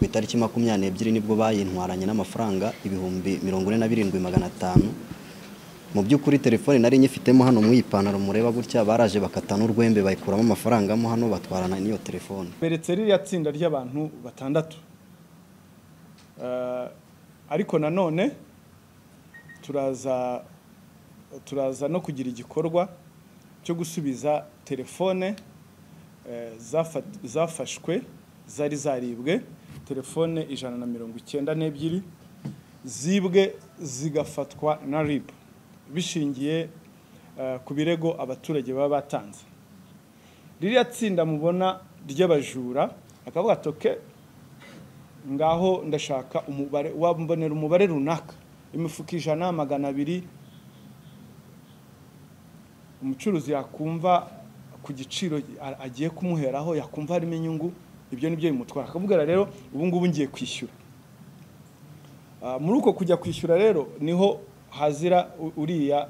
ku itariki 22 nibwo bayintwaranye n'amafaranga ibihumbi 47,500. Mu by'ukuri telefone nari nyifitemo hano mu ipantaro mureba gutya, baraje bakatana urwembe bayikuramo amafaranga mo hano batwarana n'iyo telefone. Beretse ririya tsinda ry'abantu batandatu. Ariko nanone turaza no kugira igikorwa cyo gusubiza telefone zafashwe zari zaribwe, telefone 192 zibwe zigafatwa na RIB bishingiye ku birego abaturage baba batanze. Ririya tsinda mubona ry'abajura akavuga toke ngaho ndashaka umubare wambonera umubare runaka imifuka 100, 200, umucuruzi yakumva ku giciro agiye kumuheraho, yakumva harimo inyungu, ibyo nibyo bimutwara. Akavuga rero ubu ngubu ngiye kwishyura. Muri uko kujya kwishyura rero niho hazira uriya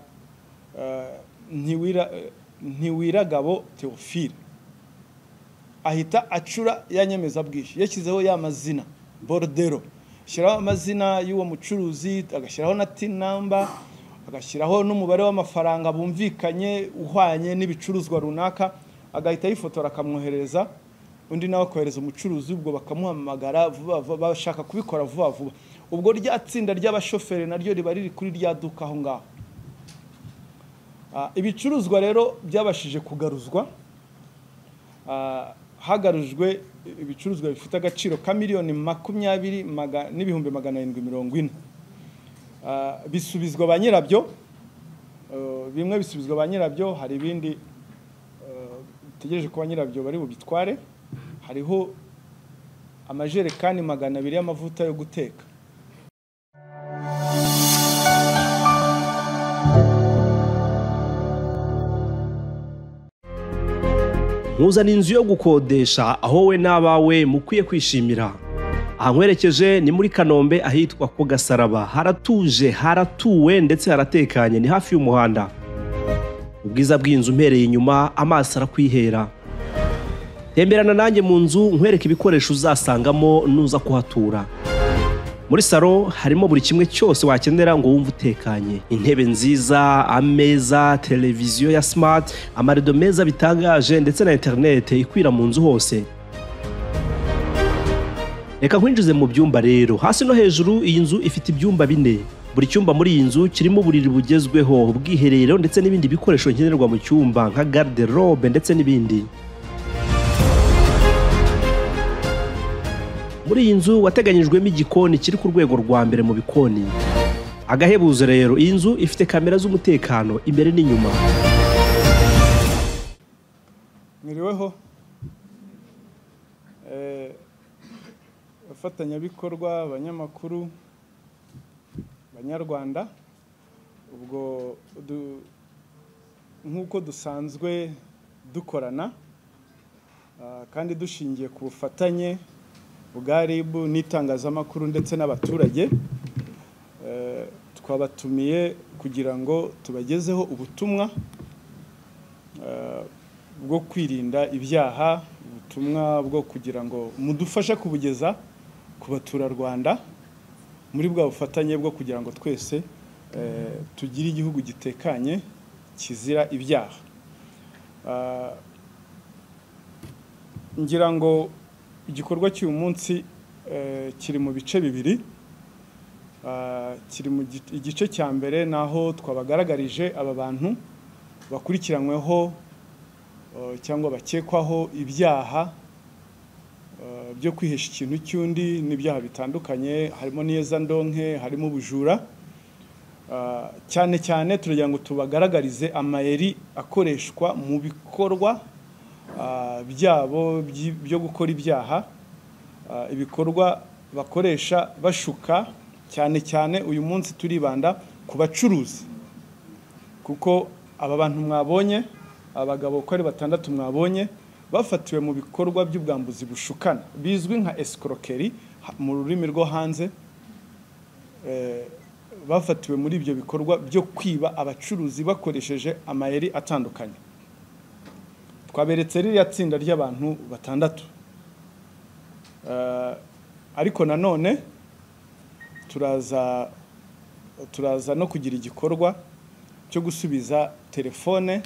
Ntiwiragabo Theophile, ahita acura yanyemeza bwishyu, yashyizeho ya mazina Bordero, shyiraho amazina y'uwo mucuruzi, agashyiraho na TIN number, agashyiraho n'umubare w'amafaranga bumvikanye uhwanye n'ibicuruzwa runaka, agahita yifotora akamwohereza, undi nawe kohereza umucuruzi, ubwo bakamuhamagara vuba vuba, bashaka kubikora vuba vuba. Ubwo rya tsinda ry'abashoferi naryo riba riri kuri rya duka aho ngaho. Ibicuruzwa rero byabashije kugaruzwa, hagarujwe ibicuruzwa bifite agaciro ka $20,740,000. Bisubizwa ba nyirabyo, bimwe bisubizwa ba nyirabyo, hari ibindi tegereje ko ba nyirabyo bari bubitware. Hariho amajerekani 200 y'amavuta yo guteka. Muzana inzu yo gukodesha aho we n'abawe mukwiye kwishimira. Ahankwerekeje ni muri Kanombe ahitwa ku Gasaraba, haratuje, haratuwe ndetse haratekanye, ni hafi y'umuhanda. Ubwiza bw'inzu mpereye inyuma amaso arakwihera. Temberana nanjye mu nzu nkwereka ibikoresho uzasangamo nuza kuhatura. Muri salo harimo buri kimwe cyose wakenera ngo wumve utekanye. Intebe nziza, ameza, televiziyo ya smart, amarido meza bitangaje ndetse na internet ikwira mu nzu hose. Reka nkwinjize mu byumba rero. Hasi no hejuru iyi nzu ifite ibyumba 4. Buri cyumba muri iyi nzu kirimo uburiri bugezweho, ubwiherero ndetse n'ibindi bikoresho nkenerwa mu cyumba nka garde-robe ndetse n'ibindi. Muri iyi nzu wateganyijwemo igikoni kiri ku rwego rwa mbere mu bikoni. Agahebuzo rero, iyi nzu ifite kamera z'umutekano imbere n'inyuma. Mwiriweho abafatanyabikorwa, abanyamakuru, Banyarwanda, ubwo nk'uko dusanzwe dukorana kandi dushingiye ku bufatanye bwa RIB n'itangazamakuru ndetse n'abaturage, twabatumiye kugira ngo tubagezeho ubutumwa bwo kwirinda ibyaha, ubutumwa bwo kugira ngo mudufashe kubugeza ku baturarwanda muri bwa bufatanye bwo kugira ngo twese tugire igihugu gitekanye kizira ibyaha. Ngira ngo igikorwa cy'uyu munsi kiri mu bice bibiri. Kiri mu igice cya mbere naho twabagaragarije aba bantu bakurikiranyweho cyangwa bakekwaho ibyaha byo kwihesha ikintu cy'undi n'ibyaha bitandukanye, harimo n'iyezandonke, harimo ubujura. Cyane cyane turagira ngo tubagaragarize amayeri akoreshwa mu bikorwa byabo byo gukora ibyaha, ibikorwa bakoresha bashuka. Cyane cyane uyu munsi turibanda ku bacuruzi, kuko aba bantu mwabonye, abagabo uko ari 6 mwabonye, bafatiwe mu bikorwa by'ubwambuzi bushukana bizwi nka escroquerie mu rurimi rwo hanze. Bafatiwe muri ibyo bikorwa byo kwiba abacuruzi bakoresheje amayeri atandukanye. Twaberetse ririya tsinda ry'abantu 6. ariko nanone turaza no kugira igikorwa cyo gusubiza telefone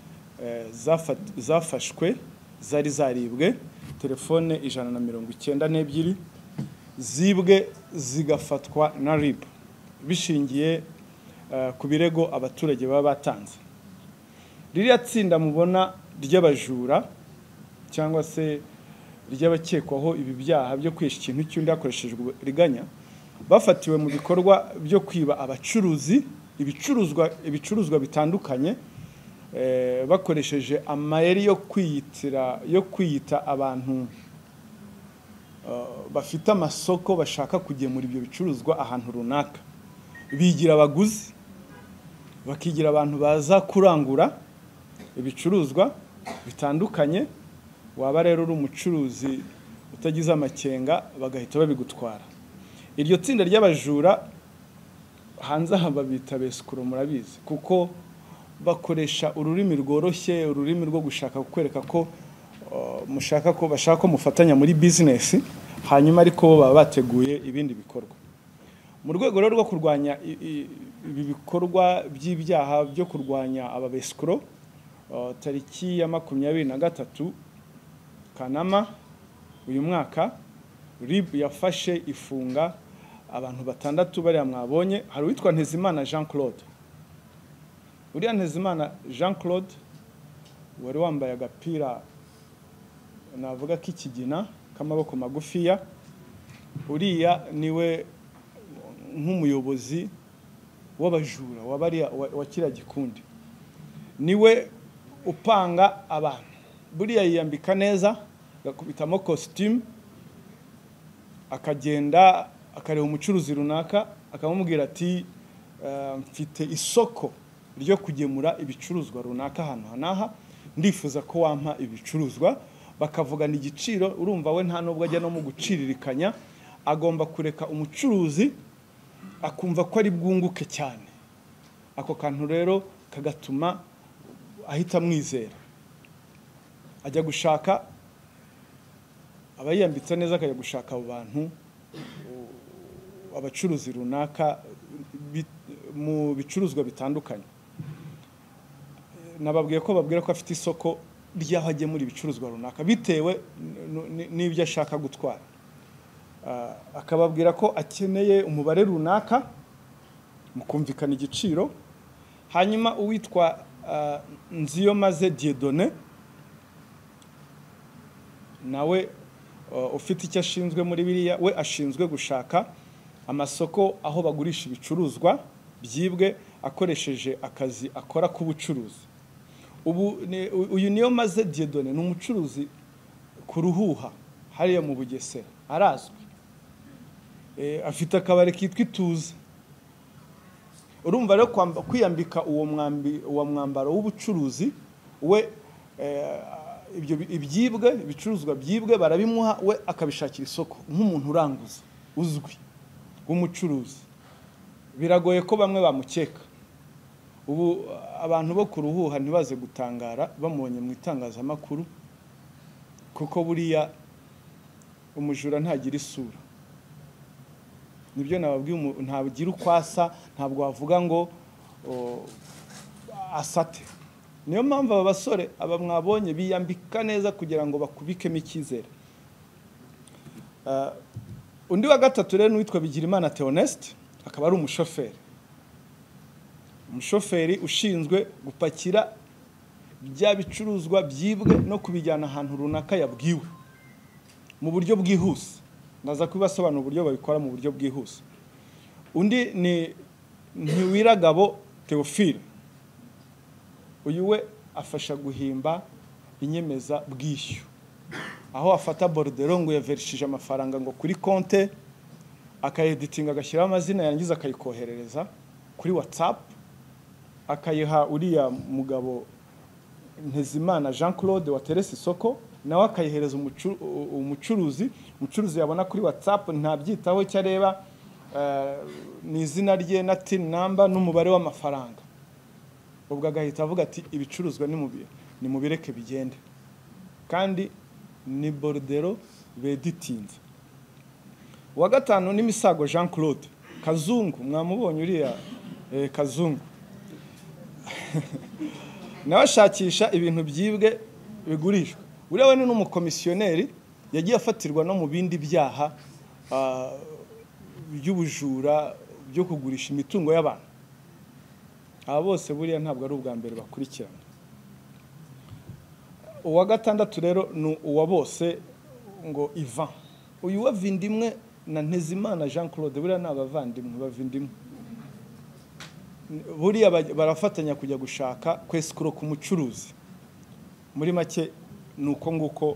zafashwe zari zaribwe, telefone 192 zibwe zigafatwa na RIB bishingiye ku birego abaturage baba batanze. Ririya tsinda mubona ry'abajura cyangwa se ry'abakekwaho ibi byaha byo kwisha ikintu cy'undi hakoreshejwe riganya, bafatiwe mu bikorwa byo kwiba abacuruzi ibicuruzwa bitandukanye bakoresheje amayeri yo kwiyita abantu bafite amasoko bashaka kugemura ibyo bicuruzwa ahantu runaka. Bigira abaguzi, bakigira abantu baza kurangura ibicuruzwa bitandukanye, waba rero uri umucuruzi utagize amakenga bagahita babigutwara. Iryo tsinda ry'abajura hanze aha babita besikuro, murabizi, kuko bakoresha ururimi rworoshye, ururimi rwo gushaka kukwereka ko bashaka ko mufatanya muri business, hanyuma ariko bo baba bateguye ibindi bikorwa. Mu rwego rwo kurwanya ibi bikorwa by'ibyaha byo kurwanya aba besikuro, tariki ya 23 Kanama uyu mwaka, RIB yafashe ifunga abantu 6 bari mwabonye. Hari witwa Ntezimana Jean Claude. Uriya Ntezimana Jean Claude wari wambaye agapira navuga k'ikigina k'amaboko magufiya. Uriya niwe nk'umuyobozi w'abajura wa kiriya gikundi, niwe upanga abantu. Buriya yiyambika neza, agakubitamo costume, akagenda akareba umucuruzi runaka akamubwira ati mfite isoko ryo kugemura ibicuruzwa runaka hano hanaha, ndifuza ko wampa ibicuruzwa. Bakavugana igiciro, urumva we nta nubwo ajya no mu guciririkanya, agomba kureka umucuruzi akumva ko ari bwunguke cyane. Ako kantu rero kagatuma ahita mwizera, ajya gushaka abayambitse neza, akajya gushaka abo bantu abacuruzi runaka mu bicuruzwa bitandukanye. Nababwiye ko babwira ko afite isoko ryaho agemura ibicuruzwa runaka bitewe n'ibyo ashaka gutwara. Akababwira ko akeneye umubare runaka, mukumvikana igiciro. Hanyuma uwitwa Nziyomaze Dieudonné nawe ufite icyo ashinzwe muri biriya, we ashinzwe gushaka amasoko aho bagurisha ibicuruzwa byibwe akoresheje akazi akora k'ubucuruzi. Uyu Niyomaze Dieudonné ni umucuruzi ku Ruhuha hariya mu Bugesera, arazwi. Afite akabari kitwa Ituze. Urumva rero kwiyambika uwo mwambaro w'ubucuruzi, we ibicuruzwa byibwe barabimuha, we akabishakira isoko nk'umuntu uranguza uzwi w'umucuruzi. Biragoye ko bamwe bamukeka. Ubu abantu bo ku Ruhuha ntibaze gutangara bamubonye mu itangazamakuru, kuko buriya umujura ntagira isura. Nibyo nababwiye, ntagira ukwasa, ntabwo wavuga ngo asate. Niyo mpamvu aba basore aba mwabonye biyambika neza kugira ngo bakubikemo icyizere. Undi wa gatatu rero n'uwitwa Bigirimana Theoneste, akaba ari umushoferi ushinzwe gupakira bya bicuruzwa byibwe no kubijyana ahantu runaka yabwiwe mu buryo bwihuse. Ndaza kubibasobanura uburyo babikora mu buryo bwihuse. Undi ni Ntiwiragabo Theophile. Uyu we afasha guhimba inyemeza bwishyu, aho afata bordereau ngo yaverishije amafaranga ngo kuri konte, akayeditinga agashyiraho amazina, yangiza akayikoherereza kuri WhatsApp, akayiha uriya mugabo Ntezimana Jean Claude waterese isoko, nawe akayihereza umucuruzi yabona kuri WhatsApp, ntabyitaho cyo areba ni izina rye na tin number n'umubare w'amafaranga. Ubwo agahita avuga ati ibicuruzwa ni mubireke bigende, kandi ni bordereau beditinze. uwa gatanu ni Misago Jean Claude Kazungu, mwamubonye uriya Kazungu nawe ashakisha ibintu byibwe bigurishwa. Uriya we ni n'umukomisiyoneri yagiye afatirwa no mu bindi byaha by'ubujura byo kugurisha imitungo y'abantu. Aba bose buriya ntabwo ari ubwa mbere bakurikirana. Uwa gatandatu rero ni uwa bose ngo Ivan. Uyu wa Vindimwe na Ntezimana Jean Claude buriya ni abavandimwe bavindimwe. Buriya barafatanya kujya gushaka kwesukuro ku mucuruzi. Muri make nuko nguko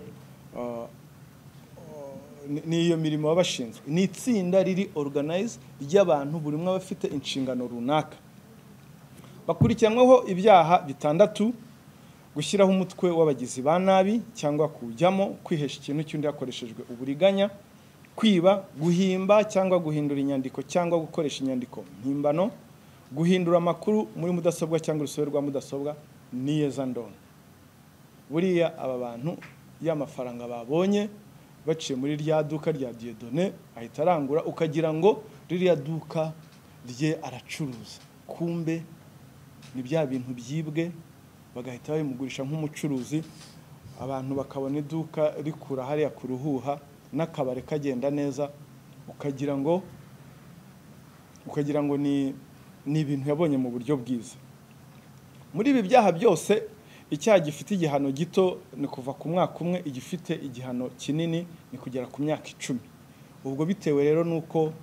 ni iyo mirimo babashinzwe. Ni itsinda riri organize ry'abantu buri umwe bafite inshingano runaka. Bakurikiranweho ibyaha bitandatu: gushyiraho umutwe w'abagizi ba nabi cyangwa kujyamo, kwihesha ikintu cy'undi hakoreshejwe uburiganya, kwiba, guhimba cyangwa guhindura inyandiko cyangwa gukoresha inyandiko mpimbano, guhindura amakuru muri mudasobwa cyangwa urusobe rwa mudasobwa n'iyezandonke. Buriya aba bantu y'amafaranga babonye baciye muri rya duka rya Dieudonné ahita arangura, ukagira ngo ririya duka rye aracuruza, kumbe ni bya bintu byibwe bagahita babimugurisha nk'umucuruzi. Abantu bakabona iduka rikura hariya ku Ruhuha n'akabare kagenda neza, ukagira ngo ni ibintu yabonye mu buryo bwiza. Muri ibi byaha byose icyaha gifite igihano gito ni kuva ku mwaka umwe, igifite igihano kinini ni kugera ku myaka 10. Ubwo bitewe rero nuko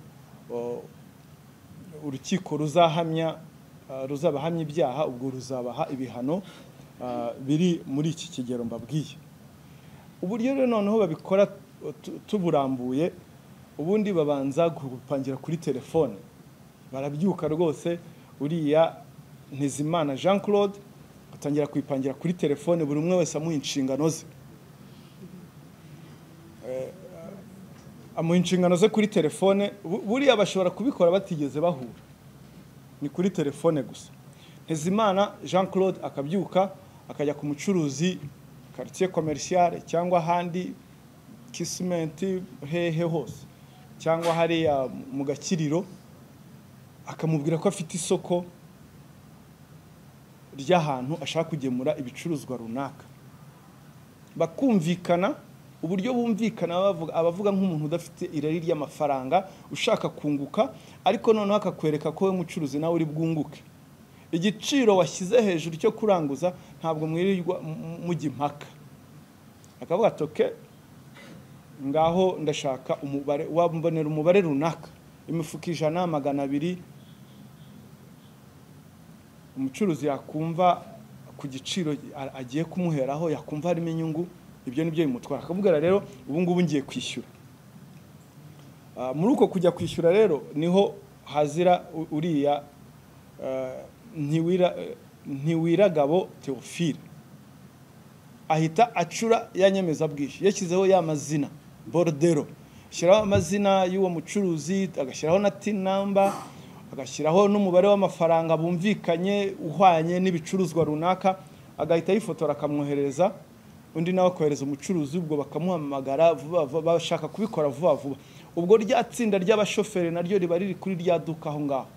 urukiko ruzabahamya ibyaha, ubwo ruzabaha ibihano biri muri iki kigero mbabwiye. Uburyo rero noneho babikora tuburambuye, ubundi babanza gupangira kuri telefone. Barabyuka rwose, uriya Ntezimana Jean Claude atangira kwipangira kuri telefone, buri umwe wese amuha inshingano ze. Amuha inshingano ze kuri telefone. Buriya bashobora kubikora batigeze bahura, ni kuri telefone gusa. Ntezimana Jean Claude akabyuka akajya ku mucuruzi quartier commercial cyangwa handi Kisimenti, hehe hose, cyangwa hariya mu Gakiriro, akamubwira ko afite isoko ry'ahantu ashaka kugemura ibicuruzwa runaka. Bakumvikana, uburyo bumvikana abavuga nk'umuntu udafite irari ry'amafaranga ushaka kunguka, ariko noneho akakwereka ko we mucuruzi nawe uri bwunguke. Igiciro washyize hejuru cyo kuranguza ntabwo mwirirwa mujya impaka. Akavuga ati okay, ngaho ndashaka umubare, wambonera umubare runaka, imifuka 100, 200. Umucuruzi yakumva ku giciro agiye kumuheraho, yakumva harimo inyungu, ibyo nibyo bimutwara. Akavuga rero ubu ngubu ngiye kwishyura. Muri uko kujya kwishyura rero niho hazira uriya Ntiwiragabo Theophile. Ahita acura yanyemezabwishyu, yashyizeho ya mazina Bordero, ashyiraho amazina y'uwo mucuruzi, agashyiraho na TIN number, agashyiraho n'umubare w'amafaranga bumvikanye uhwanye n'ibicuruzwa runaka, agahita yifotora akamwohereza, undi nawe akohereza umucuruzi, ubwo bakamuhamagara bashaka kubikora vuba vuba. Ubwo rya tsinda ry'abashoferi naryo riba riri kuri rya duka aho ngaho.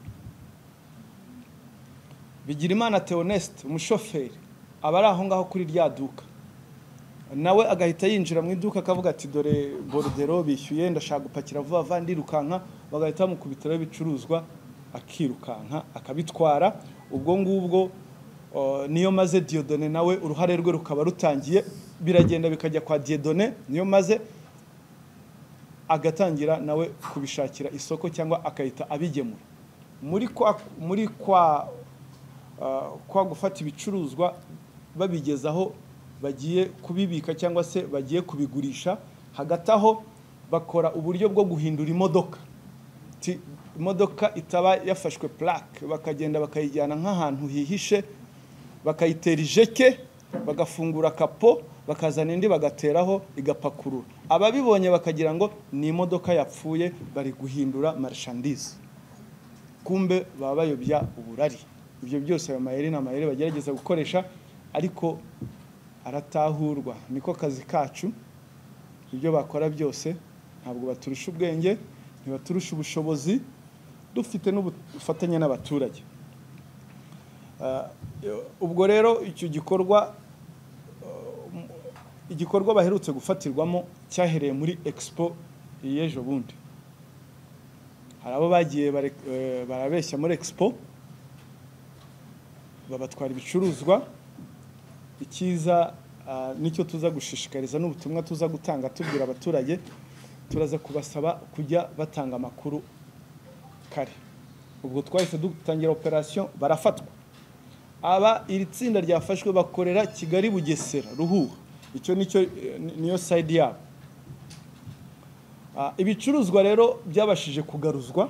Bigirimana Theoneste umushoferi aba ari aho ngaho kuri rya duka, nawe agahita yinjira mu iduka akavuga ati dore Bordero bishyuye, ndashaka gupakira vuba vuba ndirukanka. Bagahita bamukubitiraho ibicuruzwa akirukanka akabitwara. Ubwo ngubwo niyo maze Dieudonné nawe uruhare rwe rukaba rutangiye, biragenda bikajya kwa Dieudonné, niyo maze agatangira nawe kubishakira isoko cyangwa akahita abigemura. Muri kwa gufata ibicuruzwa babigezaho bagiye kubibika cyangwa se bagiye kubigurisha. Hagati aho bakora uburyo bwo guhindura imodoka, imodoka itaba yafashwe plaque, bakagenda bakayijyana nk'ahantu hihishe, bakayitera ijeke, bagafungura kapo, bakazana indi bagateraho igapakurura. Ababibonye bakagira ngo ni imodoka yapfuye, bari guhindura marchandise, kumbe baba bayobya uburari. Ibyo byose ayo mayeri n'amayeri bagerageza gukoresha, ariko aratahurwa. Niko kazi kacu, ibyo bakora byose ntabwo baturusha ubwenge. ntibaturusha ubushobozi, dufite n'ubufatanye n'abaturage. Ubwo rero icyo igikorwa baherutse gufatirwamo cyahereye muri expo y'ejo bundi. Hari abo bagiye barabeshya muri expo, babatwara ibicuruzwa. Ikiza nicyo tuza gushishikariza n'ubutumwa tuza gutanga tubwira abaturage, turaza kubasaba kujya batanga amakuru kare. Ubwo twahise dutangira operation, barafatwa. Iri tsinda ryafashwe bakorera Kigali, Bugesera, Ruhuha. Icyo niyo side yabo. Ibicuruzwa rero byabashije kugaruzwa,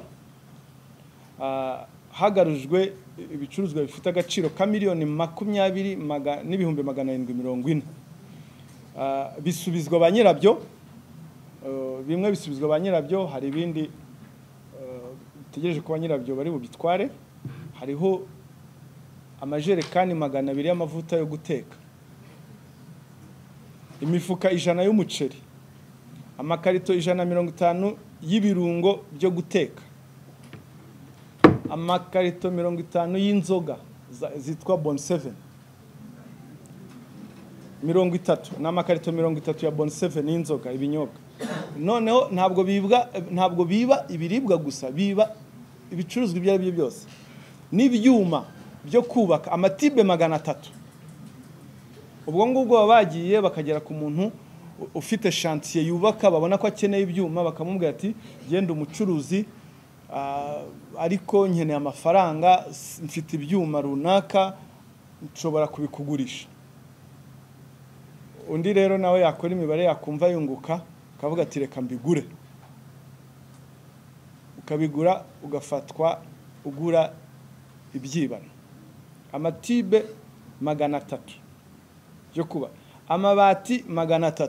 hagarujwe ibicuruzwa bifite agaciro ka miliyoni 20 n'ibihumbi 740. Bisubizwa ba nyirabyo, bimwe bisubizwa ba nyirabyo, hari ibindi tegereje ko ba nyirabyo bari bubitware. Hariho amajerekani 200 y'amavuta yo guteka, imifuka 100 y'umuceri, amakarito 150 y'ibirungo byo guteka, amakarito 50 y'inzoga zitwa Bon 7, 30 n'amakarito 30 ya Bon 7 y'inzoga, ibinyobwa. Noneho ntabwo biba ibiribwa gusa, biba ibicuruzwa ibyo ari byo byose, n'ibyuma byo kubaka, amatibe 300. Ubwo ngubwo babagiye bakagera ku muntu ufite chantier yubaka, babona ko akeneye ibyuma, bakamubwira ati genda umucuruzi, ariko nkeneye amafaranga, mfite ibyuma runaka, nshobora kubikugurisha. Undi rero nawe yakora imibare, yakumva yunguka, akavuga ati reka mbigure. Ukabigura, ugafatwa ugura ibyibano. Amatibe 300 yo kuba, amabati 300,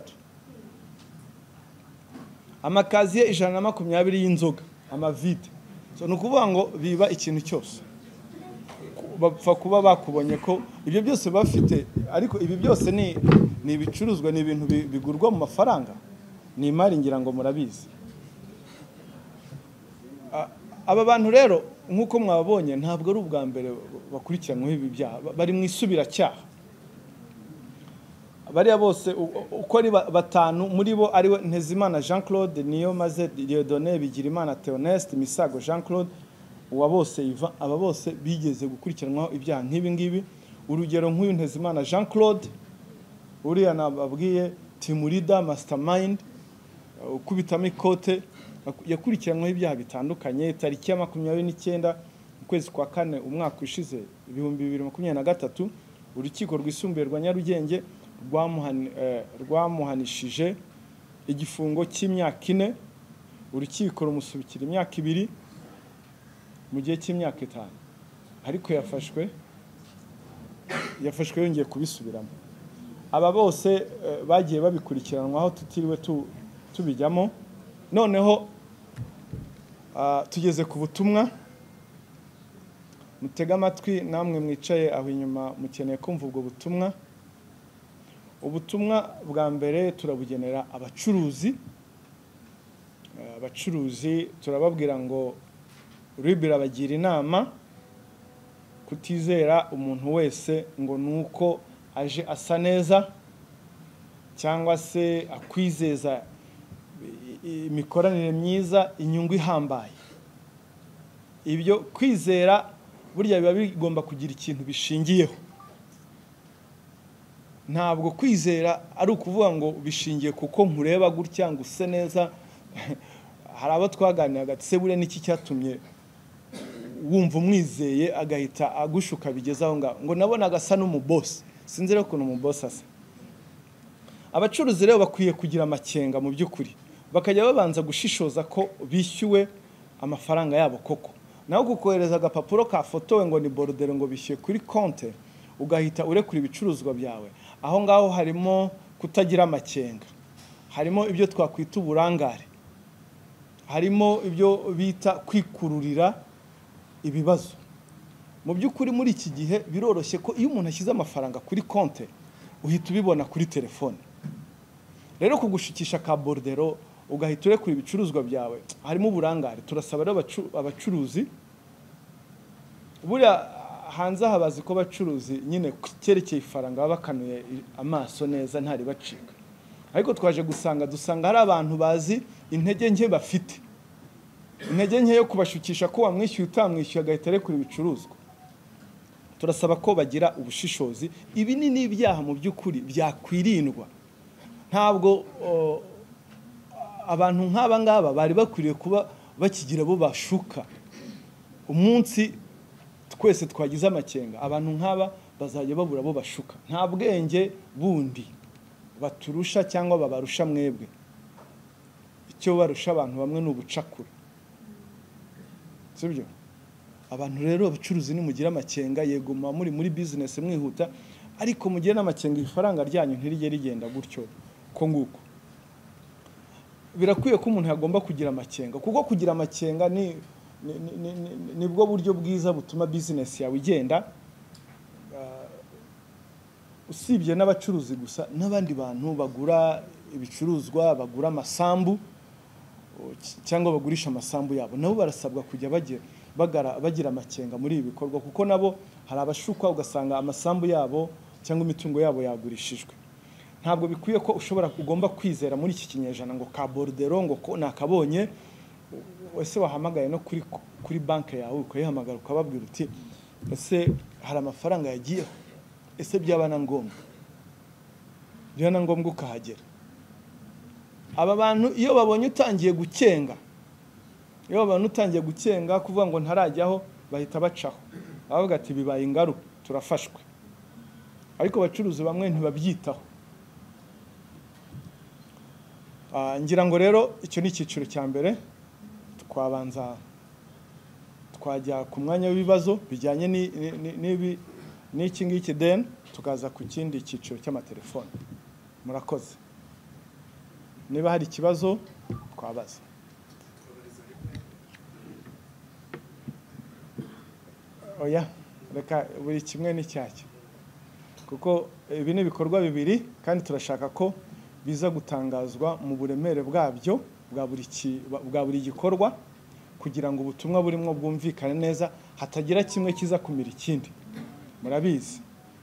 amakaziye 120 y'inzoga, amavide. So nukuvuga ngo biba ikintu cyose. Bapfa kuba bakubonye ko ibyo byose bafite, ariko ibi byose ni ibicuruzwa, ni ibintu bigurwa mu mafaranga, ni imari, ngira ngo murabizi. Aba bantu rero nkuko mwabonye ntabwo ari ubwa mbere bakurikiranwe ibi byaha, bari mu isubiracyaha. Bariya bose uko ari 5 muri bo ariwe Ntezimana Jean Claude, Niyomaze Dieudonné, Bigirimana Theoneste, Misago Jean Claude, uwa bose Iva, aba bose bigeze gukurikiranwaho ibyaha nk'ibi ngibi. Urugero nk'uyu Ntezimana Jean Claude, uriya nababwiye team leader, mastermind, ukubitamo ikote, yakurikiranwaho ibyaha bitandukanye. Tariki ya 29 ukwezi kwa 4 umwaka ushize 2023, urukiko rwisumbuye rwa Nyarugenge rwamuhanishije igifungo cy'imyaka 4, urukiko rumusubikira imyaka 2 mu gihe cy'imyaka 5. Ariko yafashwe yongeye kubisubiramo. Aba bose bagiye babikurikiranwaho tutiriwe tubijyamo. Noneho tugeze ku butumwa, mutega amatwi namwe mwicaye aho inyuma mukeneye kumva ubwo butumwa. Ubutumwa bwa mbere turabugenera abacuruzi. Abacuruzi turababwira ngo ribira bagira inama kutizera umuntu wese ngo nuko aje asa neza cyangwa se akwizeza imikoranire myiza, inyungu ihambaye. Ibyo kwizera burya biba bigomba kugira ikintu bishingiyeho. Ntabwo kwizera ari ukuvuga ngo bishingiye kuko nkureba gutya ngo use neza. Hari abo twaganira gatse bure n'iki cyatumye wumva umwizeye agahita agushuka bigezaho ngo nabona agasa n'umuboss. Sinzi rero ukuntu umuboss asa. Abacuruzi rero bakwiye kugira amakenga mu by'ukuri, bakajya babanza gushishoza ko bishyuwe amafaranga yabo koko. Naho kukohereza agapapuro ka fotowe ngo ni border ngo bishyuye kuri konte, ugahita urekura ibicuruzwa byawe. Aho ngaho harimo kutagira amakenga, harimo ibyo twakwita uburangare, harimo ibyo bita kwikururira ibibazo. Mu by'ukuri muri iki gihe biroroshye ko iyo umuntu ashyize amafaranga kuri konte uhita ubibona kuri telefone. Rero kugushikisha ka bordero ugahita urekura ibicuruzwa byawe harimo uburangare. Turasaba rero abacuruzi, buriya hanze habazi ko abacuruzi nyine cyerekeye ifaranga baba bakanuye amaso neza ntari bacika, ariko twaje dusanga hari abantu bazi intege nke bafite, intege nke yo kubashukisha ko wamwishyuye utamwishyuye agahita arekura ibicuruzwa. Turasaba ko bagira ubushishozi. Ibi ni n'ibyaha mu by'ukuri byakwirindwa. Ntabwo abantu nk'aba ngaba bari bakwiriye kuba bakigira bo bashuka. Umunsi twese twagize amakenga, abantu nk'aba bazajya babura bo bashuka. Nta bwenge bundi baturusha cyangwa babarusha mwebwe. Icyo barusha abantu bamwe ni ubucakura, sibyo? Abantu rero abacuruzi nimugira amakenga, yego muri business mwihuta, ariko mugire n'amakenga ifaranga ryanyu ntirige rigenda gutyo ko nguko. Birakwiye ko umuntu yagomba kugira amakenga, kuko kugira amakenga nibwo buryo bwiza butuma business yawe igenda. Usibye n'abacuruzi gusa, n'abandi bantu bagura ibicuruzwa, bagura amasambu cyangwa bagurisha amasambu yabo, nabo barasabwa kujya bagira amakenga muri ibi bikorwa, kuko nabo hari abashukwa ugasanga amasambu yabo cyangwa imitungo yabo yagurishijwe. Ntabwo bikwiye ko ugomba kwizera muri iki kinyejana ngo ka bordero ngo ko nakabonye. Ese wahamagaye no kuri banki yawe ukayihamagara ukababwira uti ese hari amafaranga yagiyeho, ese byaba na ngombwa ukahagera. Aba bantu iyo babonye utangiye gukenga, kuvuga ngo ntarajyaho, bahita bacaho, bavuga ati bibaye ingaru, turafashwe. Ariko abacuruzi bamwe ntibabyitaho. Ngira ngo rero icyo ni icyiciro cya mbere. Twajya ku mwanya w'ibibazo bijyanye n'iki ngiki, then tukaza ku kindi cyiciro cy'amatelefone. Murakoze. Niba hari ikibazo twabaza. Oya, reka buri kimwe n'icyacyo, kuko ibi ni ibikorwa bibiri kandi turashaka ko biza gutangazwa mu buremere bwabyo bwa buri gikorwa, kugira ngo ubutumwa burimo bwumvikane neza, hatagira kimwe kiza kumira ikindi. Murabizi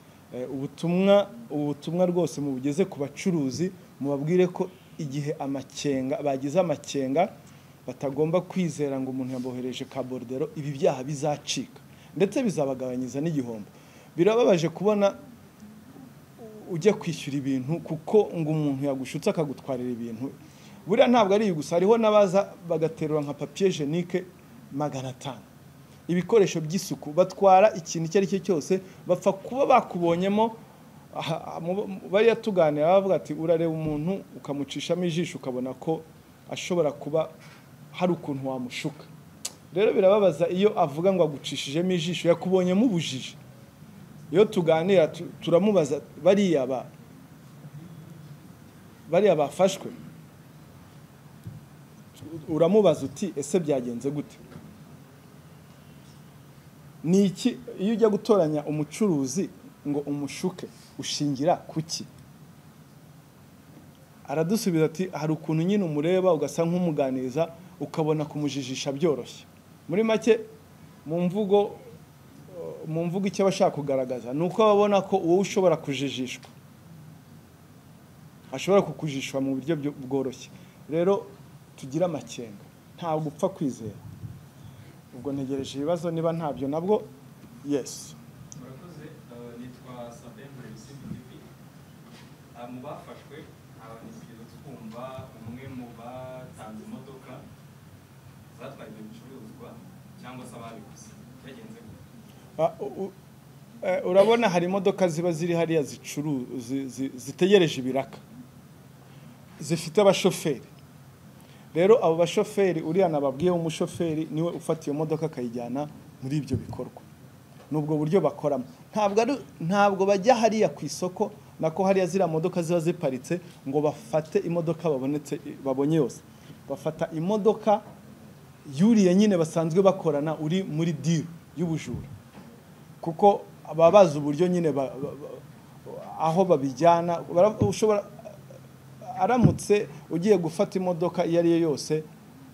ubutumwa rwose mubugeze ku bacuruzi, mubabwire ko igihe bagize amakenga batagomba kwizera ngo umuntu yabohereje ka bordero, ibi byaha bizacika ndetse bizabagabanyiza n'igihombo. Birababaje kubona ujya kwishyura ibintu kuko ngo umuntu yagushutse akagutwarira ibintu. Buriya ntabwo ari gusa, hariho n'abaza bagaterura nka papier hygienique 500. Ibikoresho by'isuku batwara ikintu icyo ari cyo cyose, bapfa kuba bakubonyemo. Bariya tuganira bavuga ati urareba umuntu ukamucishamo ijisho ukabona ko ashobora kuba hari ukuntu wamushuka. Rero birababaza iyo avuga ngo agucishijemo ijisho, yakubonyemo ubujiji. Iyo tuganira turamubaza, bariya bafashwe, uramubaza uti ese byagenze gute? Ni iki iyo ujya gutoranya umucuruzi ngo umushuke ushingira kuki? Aradusubiza ati hari ukuntu nyine umureba ugasa nk'umuganiza ukabona kumujijisha byoroshye. Muri make mu mvugo icyo bashaka kugaragaza ni uko babona ko wowe ushobora kujijishwa, ashobora kukujishwa mu buryo bworoshye. Rero tugira amakenga, nta gupfa kwizera. Ubwo ntegereje ibibazo, niba ntabyo nabwo yes. Murakoze. Nitwa Sabembe Bisimbi TV. Mu bafashwe abanisigizo twumva umwe mu batanze imodoka zatwaye ibicuruzwa cyangwa se ababiguze, cyagenze gute? Urabona hari imodoka ziba ziri hariya zitegereje ibiraka, zifite abashoferi. Rero abo bashoferi uriya nababwiye umushoferi niwe ufata iyo modoka akayijyana muri ibyo bikorwa. Nubwo buryo bakoramo. Ntabwo bajya hariya ku isoko, nako hariya zira modoka ziba ziparitse ngo bafate imodoka babonye yose. Bafata imodoka yuriye nyine basanzwe bakorana uri muri deal y'ubujura, kuko babaza uburyo nyine aho babijyana. aramutse ugiye gufata imodoka iyo ari yo yose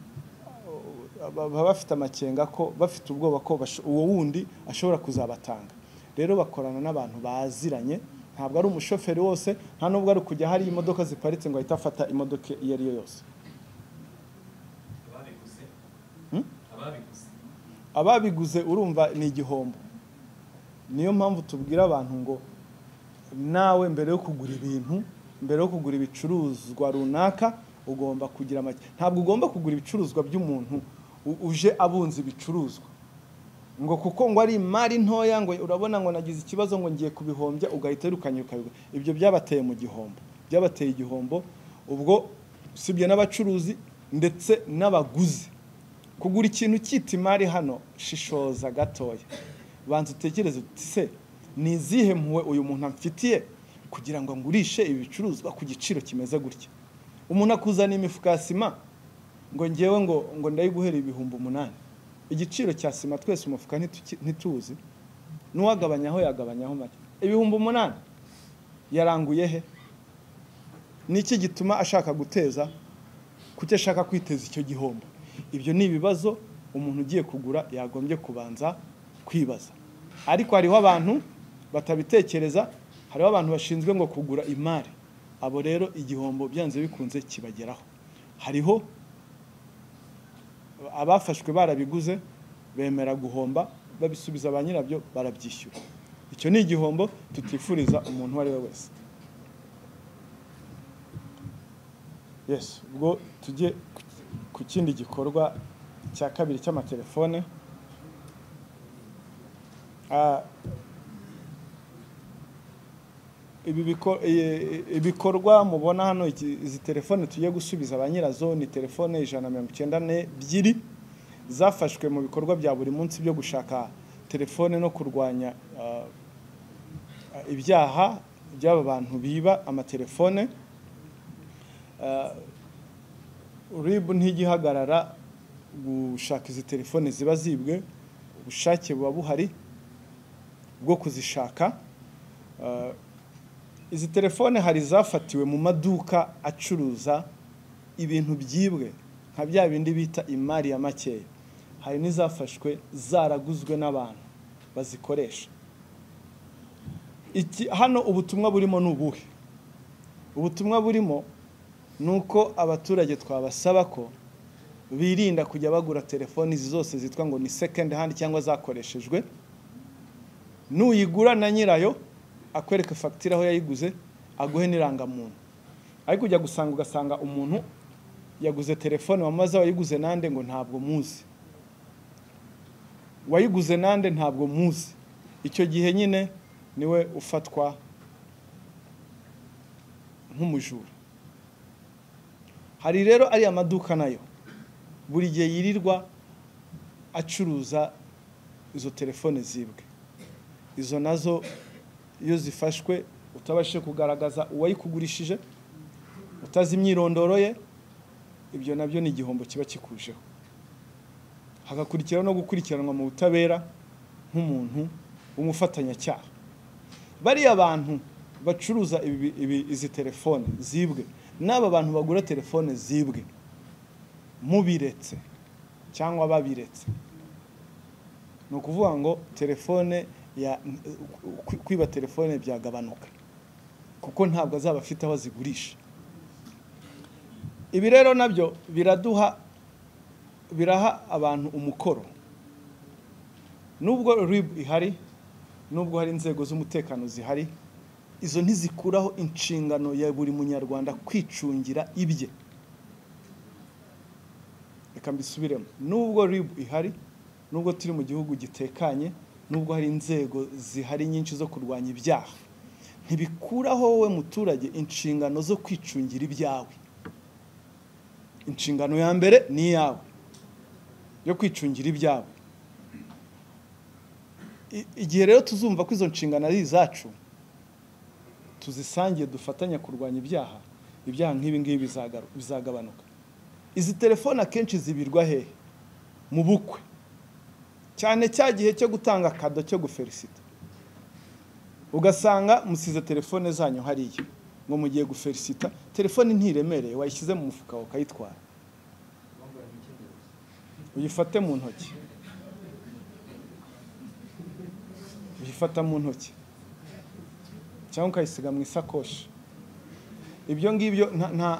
baba bafite amakenga ko bafite ubwoba ko uwo wundi ashobora kuzabatanga. Rero bakorana n'abantu baziranye, ntabwo ari umushoferi wose, nta nubwo ari kujya hari imodoka ziparitse ngo ahita afata imodoka iyo ari yo yose. Ababiguze urumva ni igihombo. Niyo mpamvu tubwira abantu ngo nawe mbere yo kugura ibintu, mbere yo kugura ibicuruzwa runaka ugomba kugira make. Ntabwo ugomba kugura ibicuruzwa by'umuntu uje abunze ibicuruzwa ngo kuko ngo ari imari ntoya ngo urabona ngo nagize ikibazo ngo ngiye kubihombya ugahita rukanyuka. Ibyo byabateye mu gihombo, byabateye igihombo. Ubwo sibye n'abacuruzi ndetse n'abaguzi kugura ikintu cyita imari hano, shishoza gatoya, banza utekereze uti se ni izihe mpuwe uyu muntu amfitiye kugira ngo ngurishe ibi bicuruzwa ku giciro kimeze gutya. Umuntu akuzana imifuka ya sima ngo ngewe ngo ndayiguhera 8,000. Igiciro cya sima twese umufuka ntituzi, n'uwagabanyaho yagabanyaho make. 8,000 yaranguye he? Niki gituma ashaka guteza, kuki ashaka kwiteza icyo gihombo? Ibyo ni ibibazo umuntu ugiye kugura yagombye kubanza kwibaza. Ariko hariho abantu batabitekereza, hariho abantu bashinzwe ngo kugura imari. Abo rero igihombo byanze bikunze kibageraho. Hariho abafashwe barabiguze bemera guhomba, babisubiza ba nyirabyo barabyishyura. Icyo ni igihombo tutifuriza umuntu uwo ari we wese. Yes, ubwo tujye ku kindi gikorwa cya kabiri cy'amatelefone. Ibikorwa mubona hano, izi telefone tugiye gusubiza ba nyirazo ni telefone 192 zafashwe mu bikorwa bya buri munsi byo gushaka telefone no kurwanya ibyaha by'aba bantu biba amatelefone. RIB ntigihagarara gushaka izi telefone ziba zibwe, ubushake buba buhari bwo kuzishaka. Izi telefone hari zafatiwe mu maduka acuruza ibintu byibwe nka bya bindi bita imari ya makeya. Hari n'izafashwe zaraguzwe n'abantu bazikoresha. Hano ubutumwa burimo n'ubuhe? Ubutumwa burimo nuko abaturage twabasaba ko birinda kujya bagura telefoni zose zitwa ngo ni second hand cyangwa zakoreshejwe. Nuyigura na nyirayo akwereka fagitire aho yayiguze, aguhe n'irangamuntu. Ariko ujya gusanga ugasanga umuntu yaguze telefone wamaze wayiguze nande ngo ntabwo muzi, wayiguze nande ntabwo muzi. Icyo gihe nyine niwe ufatwa nk'umujura. Hari rero ari amaduka nayo buri gihe yirirwa acuruza izo telefone zibwe. Izo nazo iyo zifashwe utabashije kugaragaza uwayikugurishije, utazi imyirondoro ye, ibyo nabyo ni igihombo kiba kikujeho. Hagakurikiraho no gukurikiranwa mu butabera nk'umuntu w'umufatanyacyaha. Bariya abantu bacuruza izi telefone zibwe n'aba bantu bagura telefone zibwe, mubiretse cyangwa babiretse, ni ukuvuga ngo telefone kwiba telefone byagabanuka kuko ntabwo azaba afite aho azigurisha. Ibi rero nabyo biraha abantu umukoro. Nubwo RIB ihari, nubwo hari inzego z'umutekano zihari, izo ntizikuraho inshingano ya buri munyarwanda kwicungira ibye. Reka mbisubiremo, nubwo RIB ihari, nubwo turi mu gihugu gitekanye, nubwo hari inzego zihari nyinshi zo kurwanya ibyaha, ntibikuraho wowe muturage inshingano zo kwicungira ibyawe. Inshingano ya mbere ni yawe yo kwicungira ibyawe. Igihe rero tuzumva ko izo nshingano ari izacu, tuzisangiye dufatanya kurwanya ibyaha, ibyaha nk'ibi ngibi bizagabanuka. Izi telefone akenshi zibirwa hehe? Mu bukwe, cyane cya gihe cyo gutanga kado cyo gufelicita. Ugasanga musize telefone zanyu hariya, ngo mugiye gufelicita, telefone ntiremereye wayishyize mu mufuka ukayitwara, uyifate mu ntoki, uyifata mu ntoki cyangwa ukayisiga mu isakoshi. Ibyo ngibyo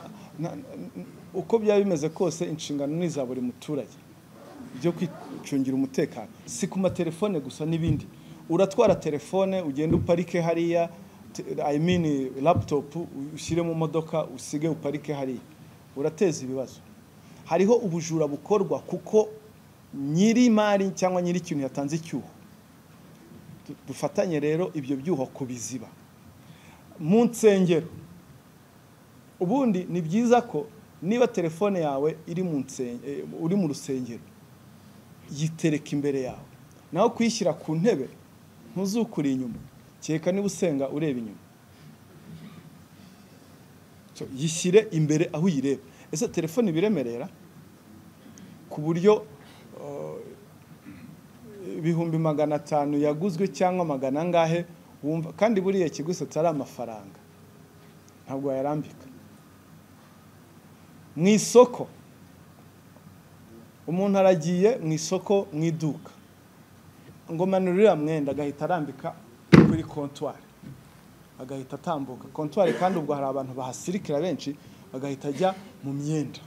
uko byaba bimeze kose inshingano ni za buri muturage byo kwicungira umutekano, si ku matelefone gusa n'ibindi. Uratwara telefone ugenda uparike hariya, I mean laptop ushyire mu modoka usige uparike hariya, urateza ibibazo. Hariho ubujura bukorwa kuko nyiri imari cyangwa nyiri ikintu yatanze icyuho. Dufatanye rero ibyo byuho kubiziba. Mu nsengero ubundi ni byiza ko niba telefone yawe uri mu rusengero yitereka imbere yawe, naho kuyishyira ku ntebe ntuzukuri inyuma, cyeka niba usenga ureba inyuma. Yishyire imbere aho uyireba. Ese telefone biremerera ku buryo ibihumbi 500 yaguzwe cyangwa magana angahe wumva, kandi buriya kigusetse ari amafaranga ntabwo yarambika. Mu isoko umuntu aragiye mu isoko mu iduka ngo manurira mwenda agahita arambika kuri comptoir agahita atambuka comptoir, kandi ubwo hari abantu bahasirikira benshi, agahita ajya mu myenda.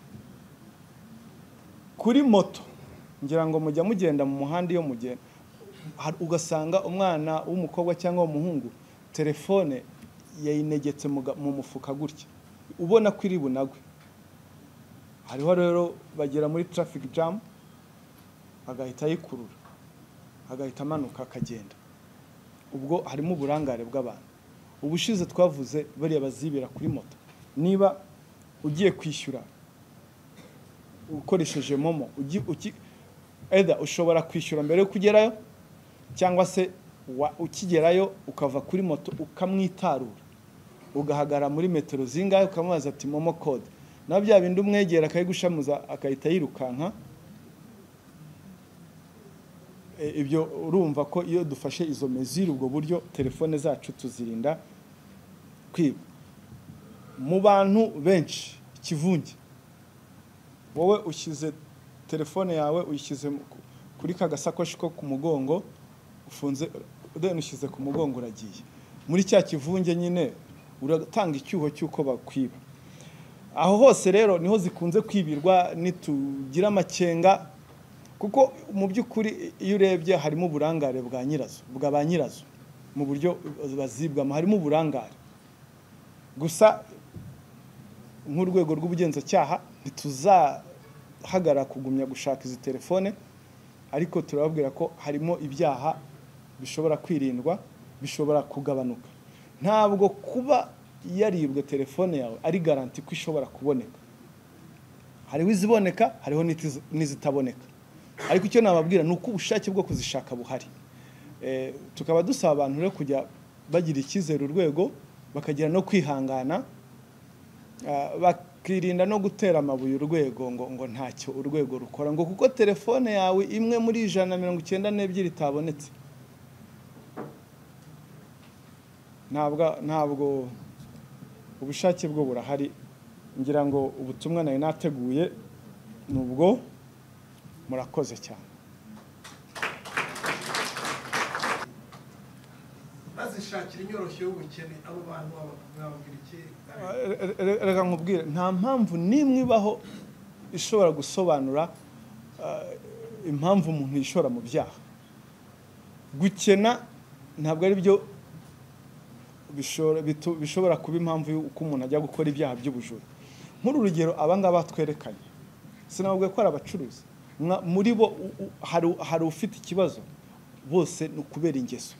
Kuri moto ngira ngo mujya mugenda mu muhanda iyo mugenda ugasanga umwana w'umukobwa cyangwa w'umuhungu telefone yayinegetse mu mufuka gutya, ubona ko iri bunagwe. Hariho rero bagera muri traffic jam agahita yikurura agahita amanuka akagenda. Ubwo harimo uburangare bw'abantu. Ubushize twavuze bariya bazibira kuri moto, niba ugiye kwishyura ukoresheje momo either ushobora kwishyura mbere yo kugerayo cyangwa se ukigerayo ukava kuri moto ukamwitarura ugahagara muri metero zingahe ukamubaza ati momo code, na bya bindi umwegera akayigushamuza akahita yirukanka. Ibyo urumva ko iyo dufashe izo meziri ubwo buryo telefone zacu tuzirinda kwiba. Mu bantu benshi ikivunge, wowe ushyize telefone yawe uyishyize kuri kagasakoshi ko ku mugongo ufunze, then ushyize ku mugongo uragiye muri cya kivunge, nyine uratanga icyuho cy'uko bakwiba. Aho hose rero niho zikunze kwibirwa nitugira amakenga, kuko mu by'ukuri iyo urebye harimo uburangare bwa nyirazo, bwa ba nyirazo mu buryo bazibwamo, harimo uburangare. Gusa nk'urwego rw'ubugenzacyaha ntituzahagara kugumya gushaka izi telefone, ariko turababwira ko harimo ibyaha bishobora kwirindwa, bishobora kugabanuka. Ntabwo kuba yaribwe telefone yawe ari garanti ko ishobora kuboneka. Hariho iziboneka, hariho n'izitaboneka, ariko icyo nababwira ni uko ubushake bwo kuzishaka buhari. Tukaba dusaba abantu rero kujya bagira icyizere urwego, bakagira no kwihangana, bakirinda no gutera amabuye urwego ngo ntacyo urwego rukora, ngo kuko telefone yawe imwe muri 192 itabonetse. Ntabwo ubushake bwo burahari. Ngira ngo ubutumwa nayo nateguye nubwo. Murakoze cyane. bazishakira inyoroshyo y'ubukene abo bantu bababwira iki? Reka nkubwire, nta mpamvu nimwe ibaho ishobora gusobanura impamvu umuntu yishora mu byaha. Gukena ntabwo ari byo bishobora kuba impamvu y'uko umuntu ajya gukora ibyaha by'ubujura. Nk'uru rugero abangaba twerekanye, sinababwiye ko ari abacuruzi. Muri bo hari ufite ikibazo, bose ni ukubera ingeso.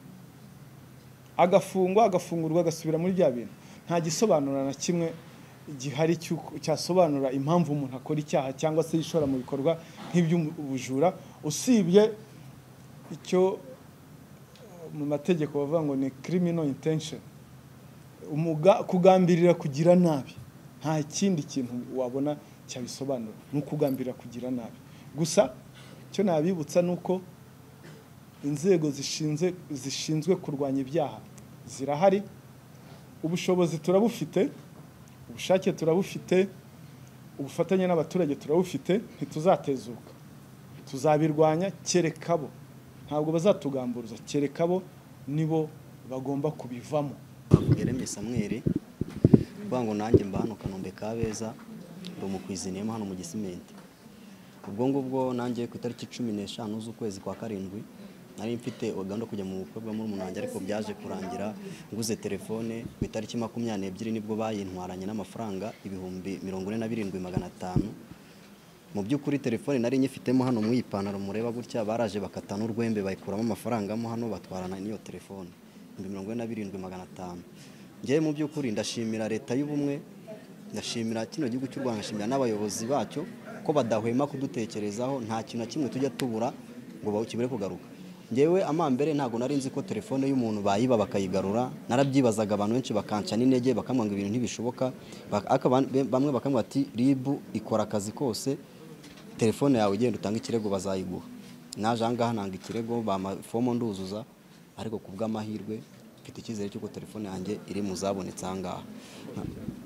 Agafungurwa agasubira muri bya bintu. Nta gisobanura na kimwe gihari cyasobanura impamvu umuntu akora icyaha cyangwa se yishora mu bikorwa nk'iby'ubujura, usibye icyo mu mategeko bavuga ngo ni criminal intention, kugambirira kugira nabi. Nta kindi kintu wabona cyabisobanura, ni ukugambirira kugira nabi. Gusa icyo nabibutsa ni uko inzego zishinzwe kurwanya ibyaha zirahari, ubushobozi turabufite, ubushake turabufite, ubufatanye n'abaturage turabufite, ntituzatezuka, tuzabirwanya kereka bo, ntabwo bazatugamburuza, kereka bo nibo bagomba kubivamo. Yeremye Samuel kuvuga ngo nanjye mba hano Kanombe Kabeza ndi umukwiziniyemo hano mu Gisimenti. Ubwo ngubwo nanjye ku itariki 15 z'ukwezi kwa karindwi nari mfite gahunda kujya mu bukwe bwa murumuna wanjye, ariko byaje kurangira nguze telefone ku itariki 22 nibwo bayintwaranye n'amafaranga ibihumbi 47,500. Mu by'ukuri telefone nari nyifitemo hano mu ipantaro mureba gutya, baraje bakata n'urwembe bayikuramo amafaranga mo hano batwarana n'iyo telefone 47,500. Ngiye mu by'ukuri ndashimira leta y'ubumwe, ndashimira kino gihugu cy'u Rwanda, ndashimira n'abayobozi bacyo ko badahwema kudutekerezaho, nta kintu na kimwe tujya tubura ngo bakibure kugaruka. Ngewe amambere ntago nari nzi ko telefone y'umuntu bayiba bakayigarura, narabyibazaga abantu benshi bakanca n'intege bakamwanga ibintu ntibishoboka, bamwe bakamwa ati RIB ikora akazi kose, telefone yawe igenda utanga ikirego bazayiguha. Naje ahangaha nanga ikirego fomo nduzuza, ariko kubw'amahirwe mfite icyizere cy'uko telefone yanjye iri mu zabonetse ahangaha.